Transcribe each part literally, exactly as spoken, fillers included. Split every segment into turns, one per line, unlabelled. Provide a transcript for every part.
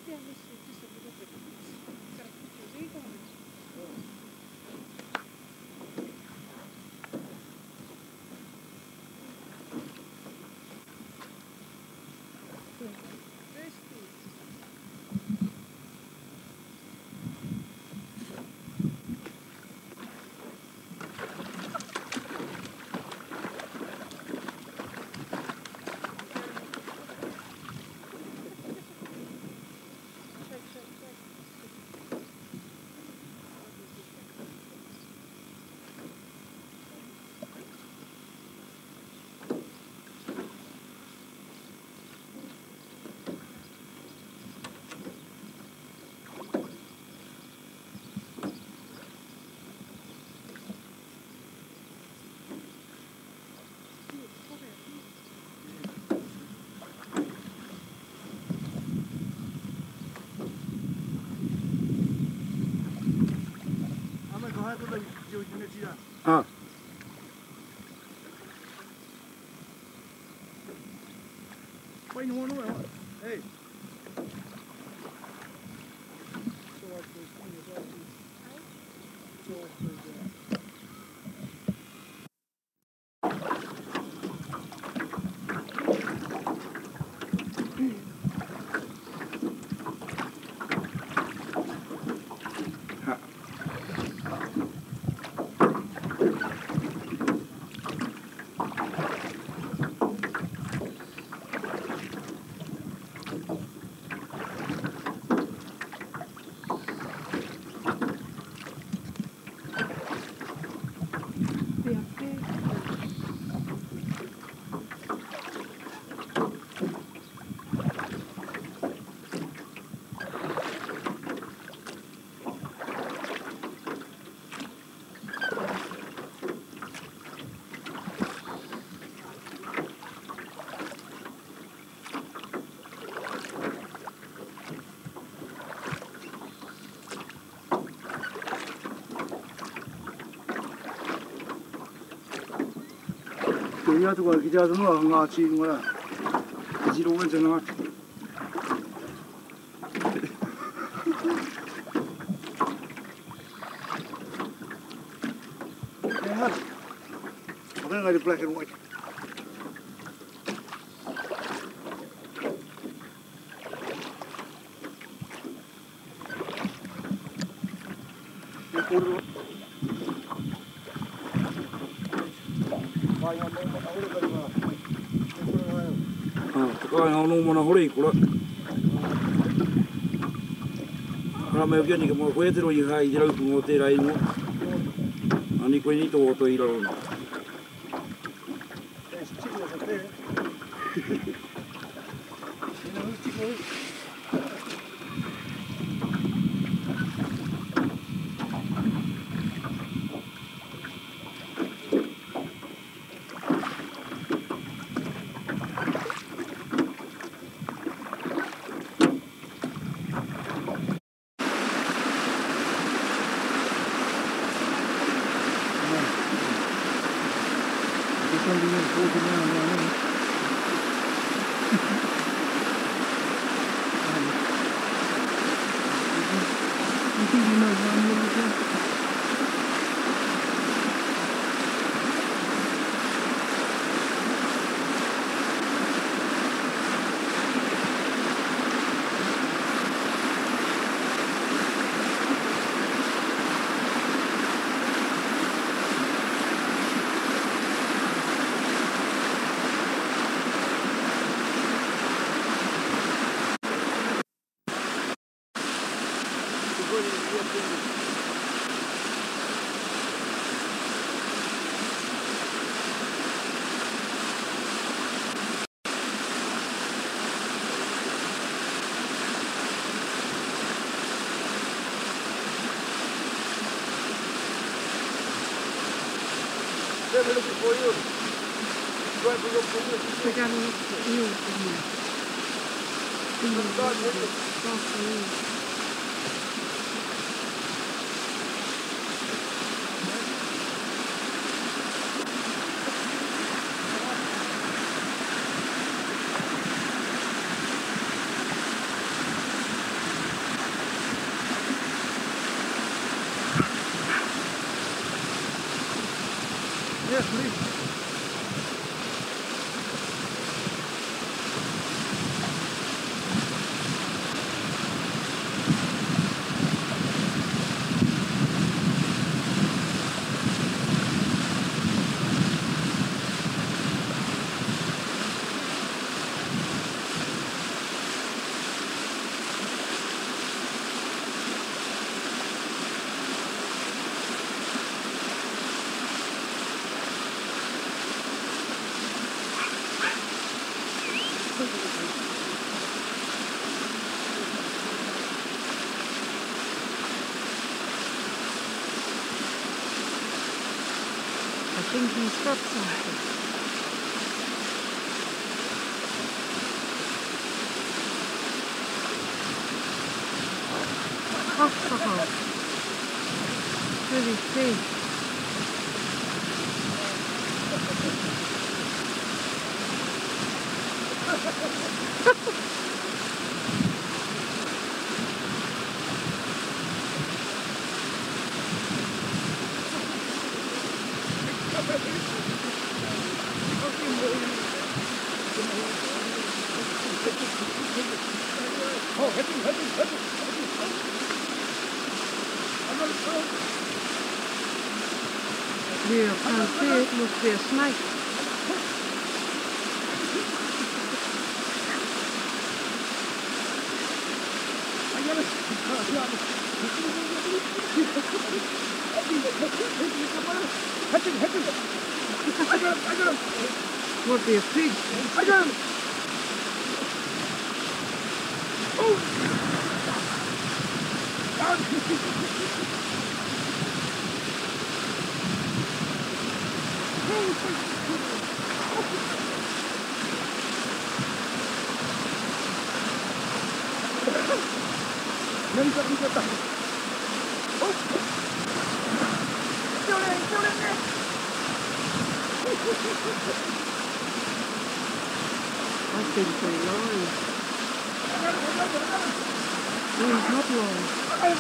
Ah. Quay nó đúng không? Hey. Nhà tôi còn cái cha chúng nó ngã chi mà là chỉ đâu bên chân nó cái hết cái này là black and white cái cột coi nó nung mà nó hôi của nó, làm mấy cái này cái mà quét rồi như hai giờ cũng ngồi tê đây nữa, anh đi quay đi to tôi rồi. They're looking for you. Right for your food.
We gotta look for you in there. In the dark, dark room. I think he's got something. Ha ha ha. Pretty fish. Yeah, I can't see it. Must be a snake. Would be a pig.
I got him! Oh! Nâng ra, nâng ra. Oh! Still in, still in there!
I've been pretty long. No, he's not long.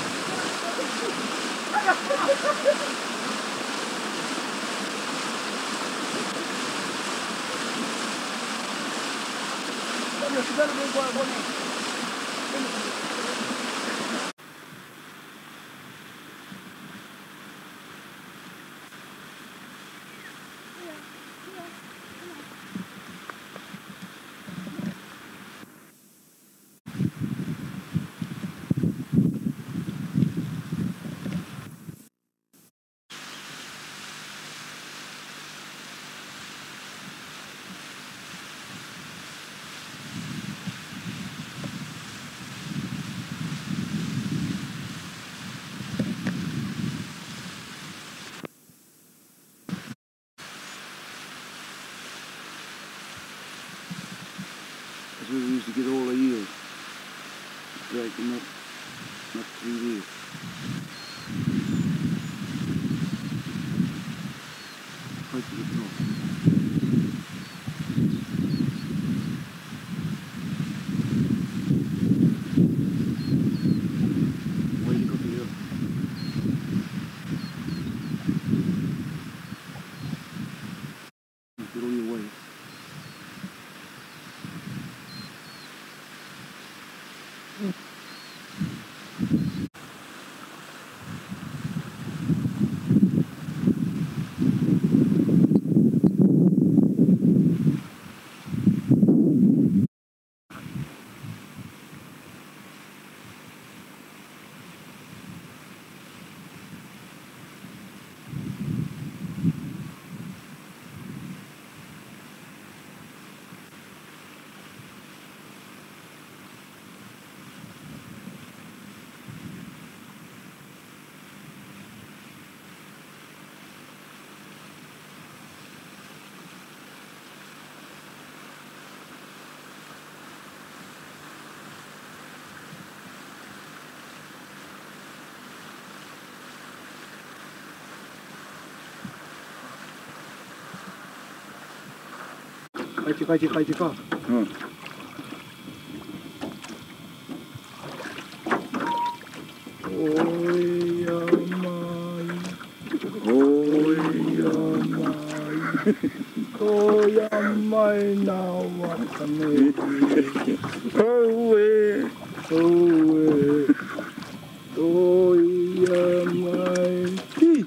That's where we used to get all the eels. Drag them up, up through there. Right to the top. Why you got the eel? Get on your way.
Кайти, кайти, кайти, ка.
Ой, я май. Ой, я май.
Toya mai na watame.
Oh, eh.
Oh, toya mai. Hi.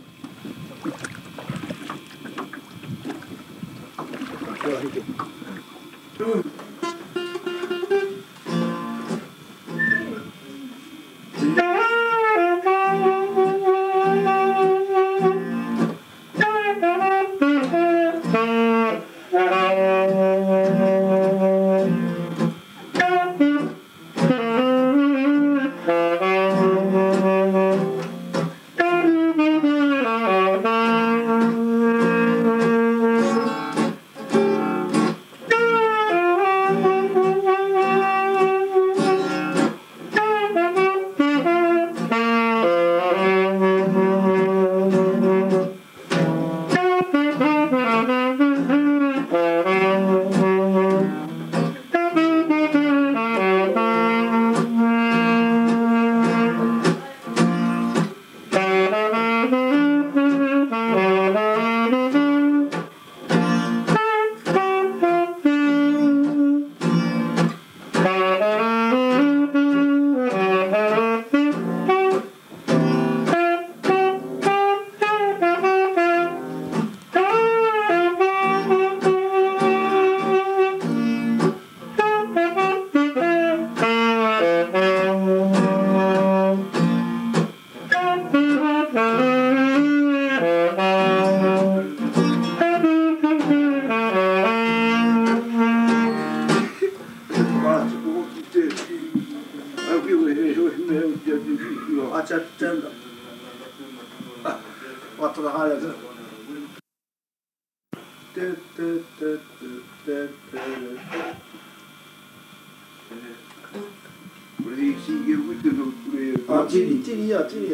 Ah, chili, chili ya, chili ya.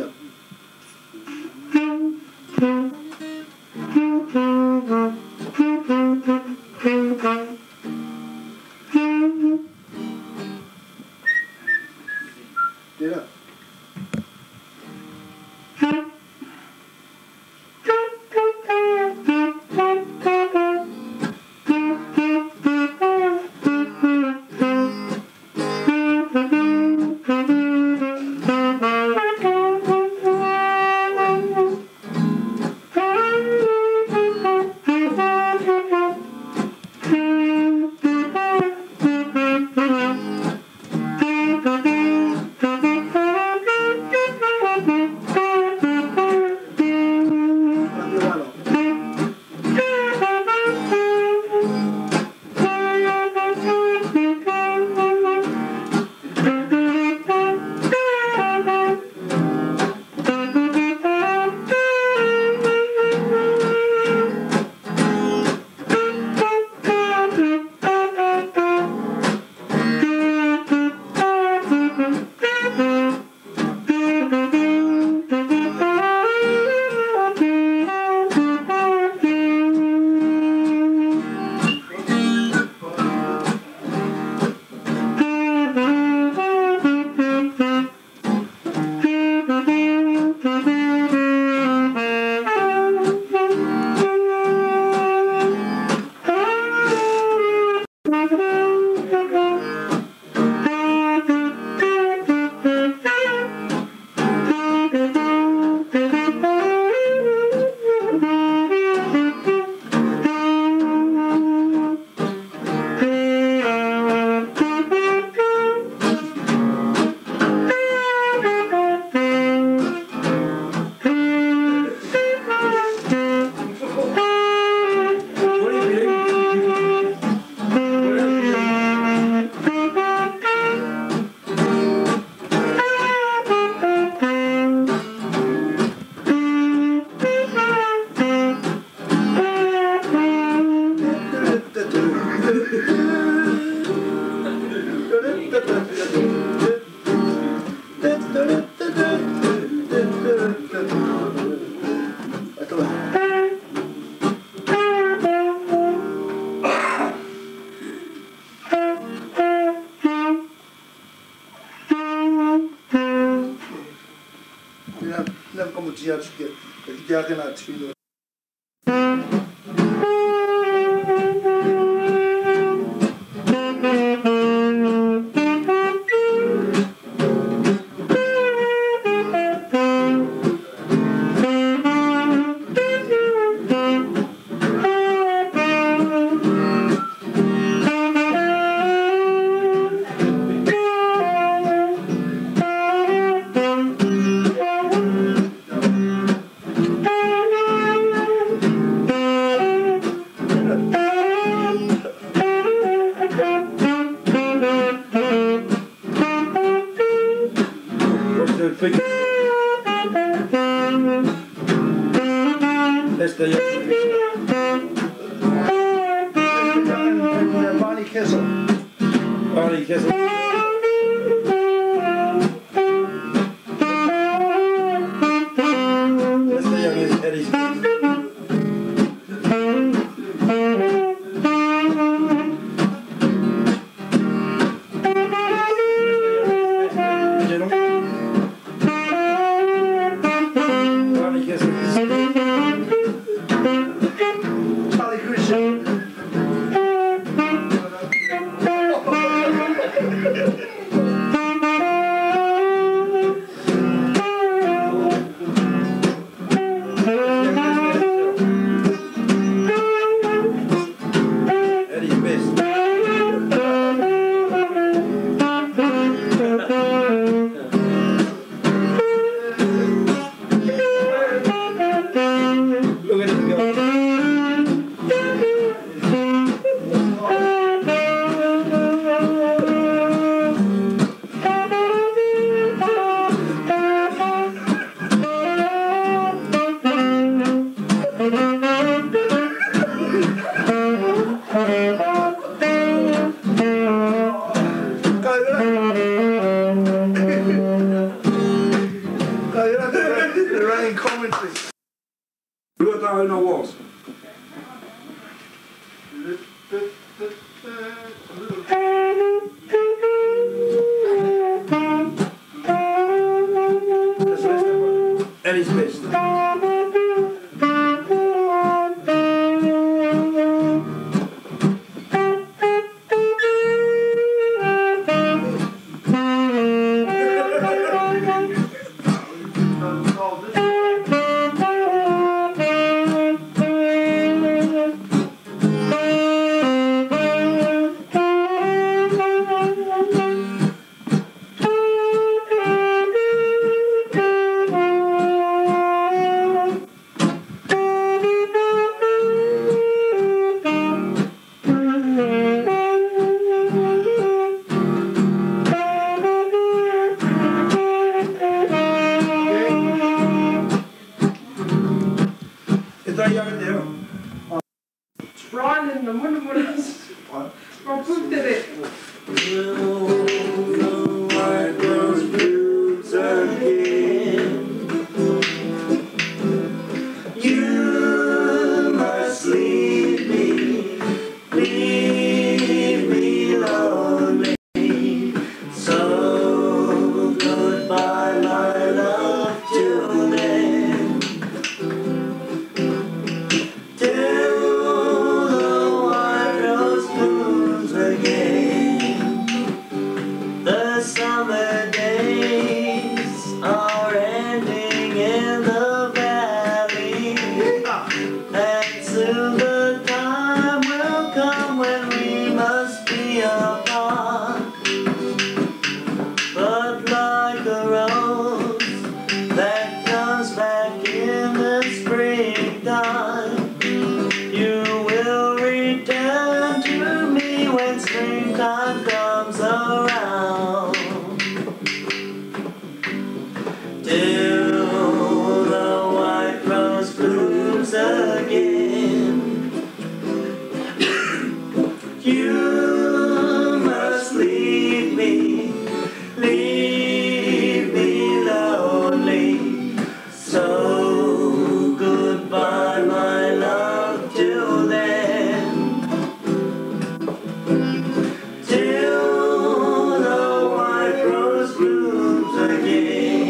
Tira. Nem como tinha que que que que
figure. That's the
Barney Kessel.
Barney Kessel. That's the youngest Eddie's.
Charlie Christian.
Eddie's best. Look at him go.
The running commentary.
Look at that in the walls. Eddie's best.
Running the moon from Putere.
You must leave me, leave me lonely. So goodbye, my love, till then. Till the white rose blooms again. The summer days are ending in the valley, and soon the time will come when we must be apart. But like a rose that comes back in the springtime, you will return to me when springtime comes around. Till the white rose blooms again, you must leave me, leave me lonely. So goodbye, my love, till then. Till the white rose blooms again.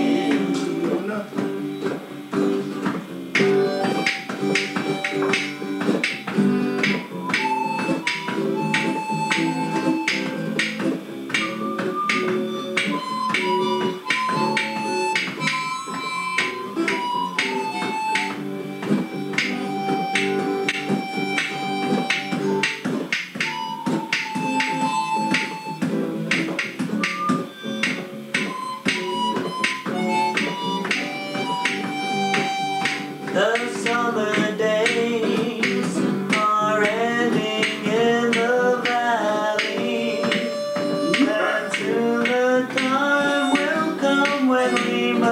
The summer days are ending in the valley, and soon the time will come when we must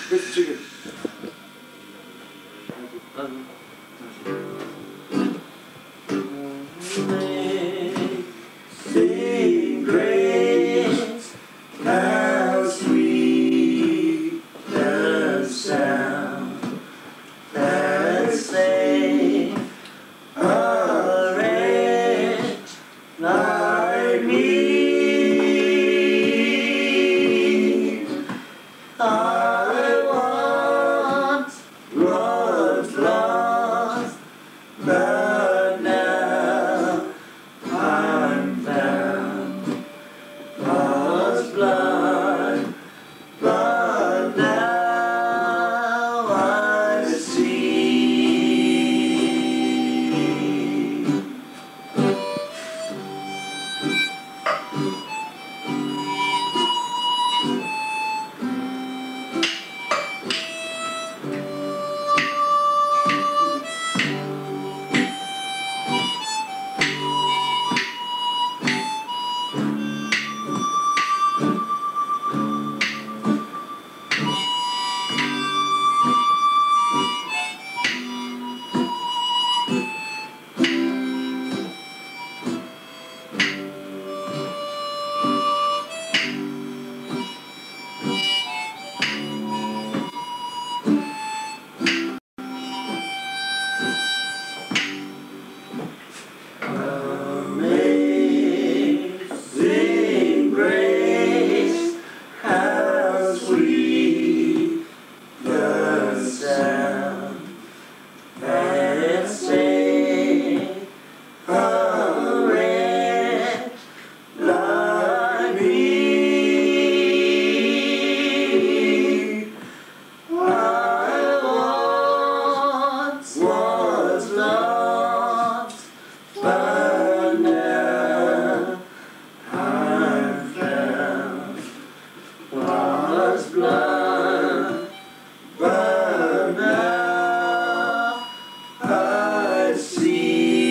Where's the chicken?
Amazing grace, how sweet the sound that saved a wretch like me. I once was lost, but now I'm found. Was blind, but now I see. Amazing grace, how sweet the sound that saved a wretch like me. I once was lost, but now I'm found. Was blind, but now I see.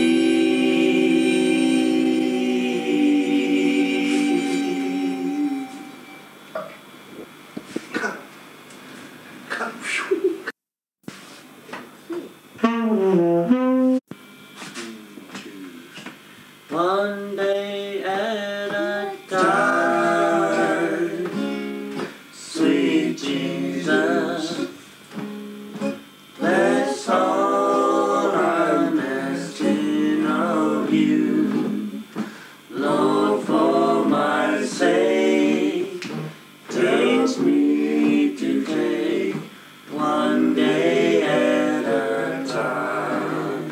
Cut. Cut.
One day at a time, sweet Jesus, that's all I'm asking of you. Lord, for my sake, teach me to take one day at a time.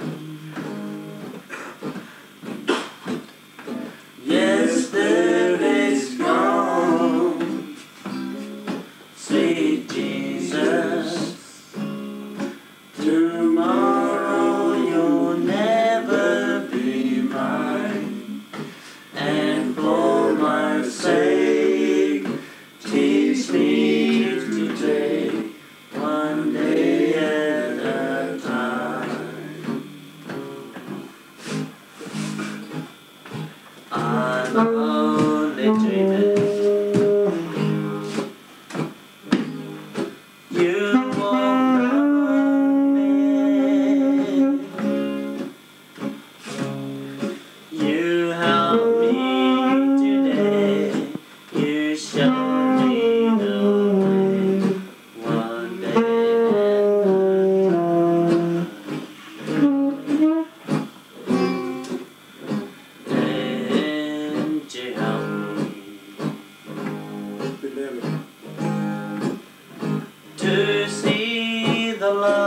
Yesterday's gone, sweet Jesus. Tomorrow you'll never be mine. And for my sake, teach me to take one day at a time. I'm only dreaming. You won't run me. You help me today. You show me the way. One day at a time. And you help me to see the love